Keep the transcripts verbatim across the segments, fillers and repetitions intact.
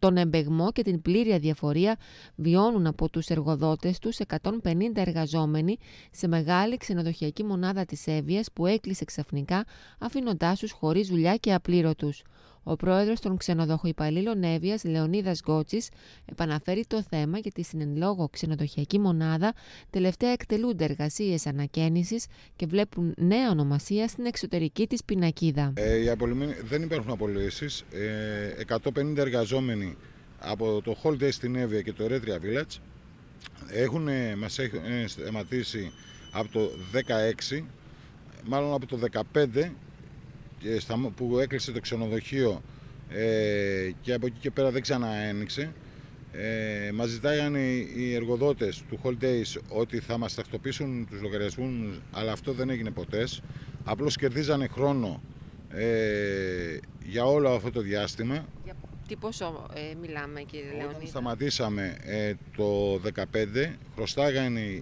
Τον εμπεγμό και την πλήρη αδιαφορία βιώνουν από τους εργοδότες τους εκατόν πενήντα εργαζόμενοι σε μεγάλη ξενοδοχειακή μονάδα της Εύβοιας που έκλεισε ξαφνικά, αφήνοντάς τους χωρίς δουλειά και απλήρωτους. Ο πρόεδρος των ξενοδοχοϊπαλλήλων Εύβοιας, Λεωνίδας Γκότσης, επαναφέρει το θέμα γιατί στην εν λόγω ξενοδοχειακή μονάδα τελευταία εκτελούνται εργασίες ανακαίνησης και βλέπουν νέα ονομασία στην εξωτερική της πινακίδα. Ε, οι απολυμμένοι, δεν υπάρχουν απολύσεις. Ε, εκατόν πενήντα εργαζόμενοι από το Holiday στην Εύβοια και το Eretria Village έχουν, μας έχουν σταματήσει από το δεκαέξι, μάλλον από το δεκαπέντε που έκλεισε το ξενοδοχείο ε, και από εκεί και πέρα δεν ξαναένοιξε. Ε, μας ζητάγανε οι εργοδότες του Holidays ότι θα μας τακτοποιήσουν τους λογαριασμούς, αλλά αυτό δεν έγινε ποτέ. Απλώς κερδίζανε χρόνο ε, για όλο αυτό το διάστημα. Για τι πόσο ε, μιλάμε, κύριε Λεωνίδα? Όταν σταματήσαμε ε, το δεκαπέντε, χρωστάγανε η,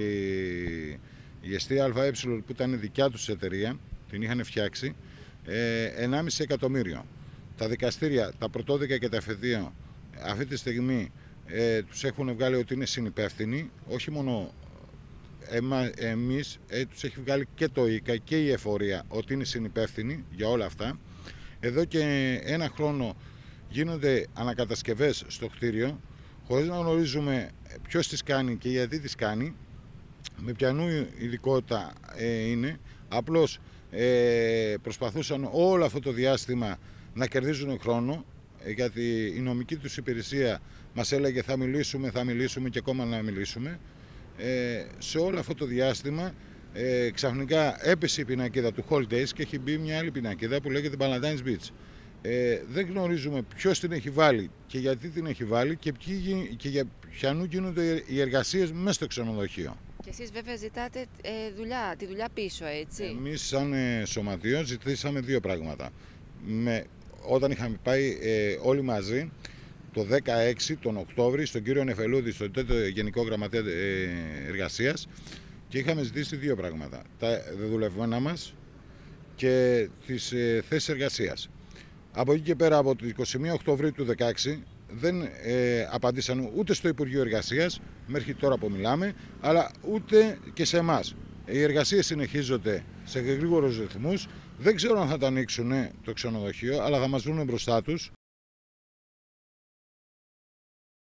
η Εστία ΑΕ που ήταν δικιά τους εταιρεία, την είχαν φτιάξει, ε, ενάμιση εκατομμύριο. Τα δικαστήρια, τα πρωτόδικα και τα εφεδία αυτή τη στιγμή ε, τους έχουν βγάλει ότι είναι συνυπεύθυνοι, όχι μόνο εμα, εμείς, ε, τους έχει βγάλει και το ΙΚΑ και η εφορία ότι είναι συνυπεύθυνοι για όλα αυτά. Εδώ και ένα χρόνο γίνονται ανακατασκευές στο κτίριο, χωρίς να γνωρίζουμε ποιος τις κάνει και γιατί τις κάνει, με ποιανού ειδικότητα ε, είναι. Απλώς ε, προσπαθούσαν όλο αυτό το διάστημα να κερδίζουν χρόνο, γιατί η νομική τους υπηρεσία μας έλεγε θα μιλήσουμε, θα μιλήσουμε και ακόμα να μιλήσουμε. Ε, σε όλο αυτό το διάστημα ε, ξαφνικά έπεσε η πινακίδα του Holidays και έχει μπει μια άλλη πινακίδα που λέγεται Valentine's Beach. Ε, δεν γνωρίζουμε ποιος την έχει βάλει και γιατί την έχει βάλει και, ποιοι, και για ποιανού γίνονται οι εργασίες μέσα στο ξενοδοχείο. Και εσείς βέβαια ζητάτε ε, δουλειά, τη δουλειά πίσω, έτσι? Εμείς σαν ε, σωματείο ζητήσαμε δύο πράγματα. Με, όταν είχαμε πάει ε, όλοι μαζί το δεκαέξι τον Οκτώβρη στον κύριο Νεφελούδη, στον τότε Γενικό Γραμματέα ε, Εργασίας, και είχαμε ζητήσει δύο πράγματα. Τα δουλευμένα μας και τις ε, θέσεις εργασίας. Από εκεί και πέρα, από το είκοσι μία Οκτωβρίου του δεκαέξι, δεν ε, απαντήσαν ούτε στο Υπουργείο Εργασίας, μέχρι τώρα που μιλάμε, αλλά ούτε και σε εμάς. Οι εργασίες συνεχίζονται σε γρήγορους ρυθμούς. Δεν ξέρω αν θα τα ανοίξουν το ξενοδοχείο, αλλά θα μας βρουν μπροστά τους.